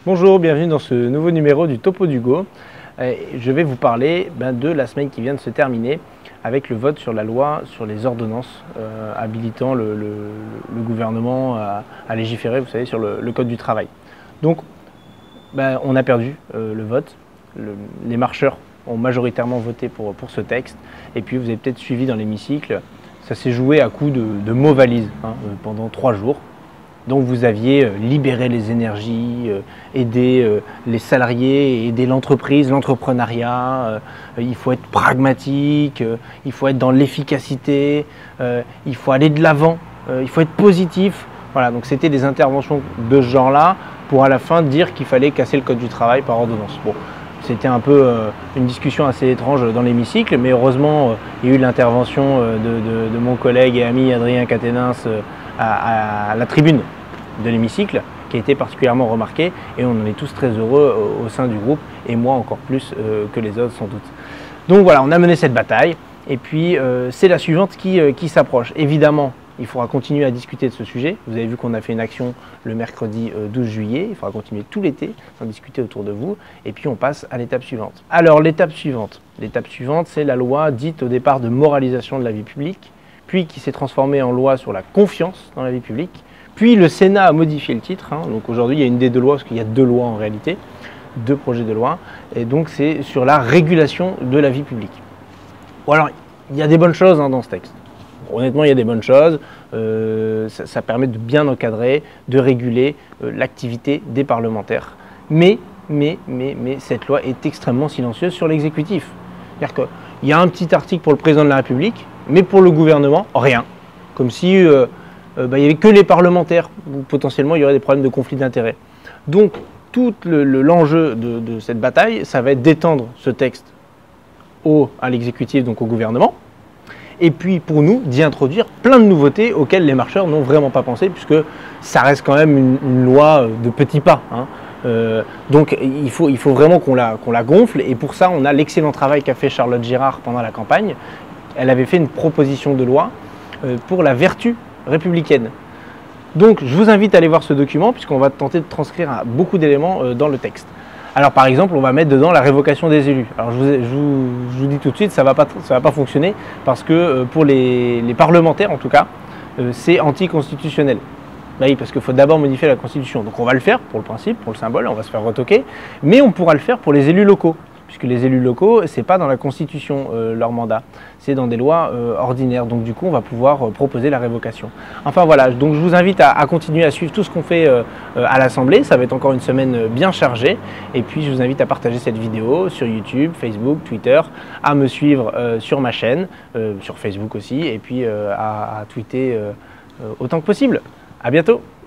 Bonjour, bienvenue dans ce nouveau numéro du Topo d'Hugo. Je vais vous parler de la semaine qui vient de se terminer avec le vote sur la loi sur les ordonnances habilitant le gouvernement à légiférer, vous savez, sur le Code du travail. Donc, on a perdu le vote. Les marcheurs ont majoritairement voté pour ce texte. Et puis, vous avez peut-être suivi dans l'hémicycle, ça s'est joué à coups de mots valises pendant 3 jours. Donc vous aviez libéré les énergies, aidé les salariés, aider l'entreprise, l'entrepreneuriat, il faut être pragmatique, il faut être dans l'efficacité, il faut aller de l'avant, il faut être positif. Voilà, donc c'était des interventions de ce genre-là pour à la fin dire qu'il fallait casser le code du travail par ordonnance. Bon, c'était un peu une discussion assez étrange dans l'hémicycle, mais heureusement il y a eu l'intervention de mon collègue et ami Adrien Quatennens à la tribune de l'hémicycle, qui a été particulièrement remarquée, et on en est tous très heureux au sein du groupe, et moi encore plus que les autres sans doute. Donc voilà, on a mené cette bataille, et puis c'est la suivante qui s'approche. Évidemment, il faudra continuer à discuter de ce sujet. Vous avez vu qu'on a fait une action le mercredi 12 juillet, il faudra continuer tout l'été d'en discuter autour de vous, et puis on passe à l'étape suivante. Alors l'étape suivante, c'est la loi dite au départ de moralisation de la vie publique, puis qui s'est transformée en loi sur la confiance dans la vie publique, puis le Sénat a modifié le titre, donc aujourd'hui il y a une des 2 lois, parce qu'il y a 2 lois en réalité, 2 projets de loi, et donc c'est sur la régulation de la vie publique. Bon alors, il y a des bonnes choses dans ce texte. Honnêtement, il y a des bonnes choses, ça permet de bien encadrer, de réguler l'activité des parlementaires. Mais cette loi est extrêmement silencieuse sur l'exécutif. C'est-à-dire qu'il y a un petit article pour le président de la République, mais pour le gouvernement, rien. Comme si il n'y avait que les parlementaires, où potentiellement il y aurait des problèmes de conflit d'intérêts. Donc tout l'enjeu de cette bataille, ça va être d'étendre ce texte à l'exécutif, donc au gouvernement, et puis pour nous d'y introduire plein de nouveautés auxquelles les marcheurs n'ont vraiment pas pensé, puisque ça reste quand même une loi de petits pas. Donc il faut vraiment qu'on la gonfle, et pour ça on a l'excellent travail qu'a fait Charlotte Girard pendant la campagne. Elle avait fait une proposition de loi pour la vertu républicaine. Donc je vous invite à aller voir ce document, puisqu'on va tenter de transcrire beaucoup d'éléments dans le texte. Alors par exemple, on va mettre dedans la révocation des élus. Alors je vous dis tout de suite, ça va pas fonctionner, parce que pour les parlementaires en tout cas, c'est anticonstitutionnel. Oui, parce qu'il faut d'abord modifier la Constitution. Donc on va le faire pour le principe, pour le symbole, on va se faire retoquer, mais on pourra le faire pour les élus locaux, puisque les élus locaux, c'est pas dans la Constitution leur mandat, c'est dans des lois ordinaires. Donc du coup, on va pouvoir proposer la révocation. Enfin voilà, donc je vous invite à continuer à suivre tout ce qu'on fait à l'Assemblée. Ça va être encore une semaine bien chargée. Et puis je vous invite à partager cette vidéo sur YouTube, Facebook, Twitter, à me suivre sur ma chaîne, sur Facebook aussi, et puis à tweeter autant que possible. À bientôt!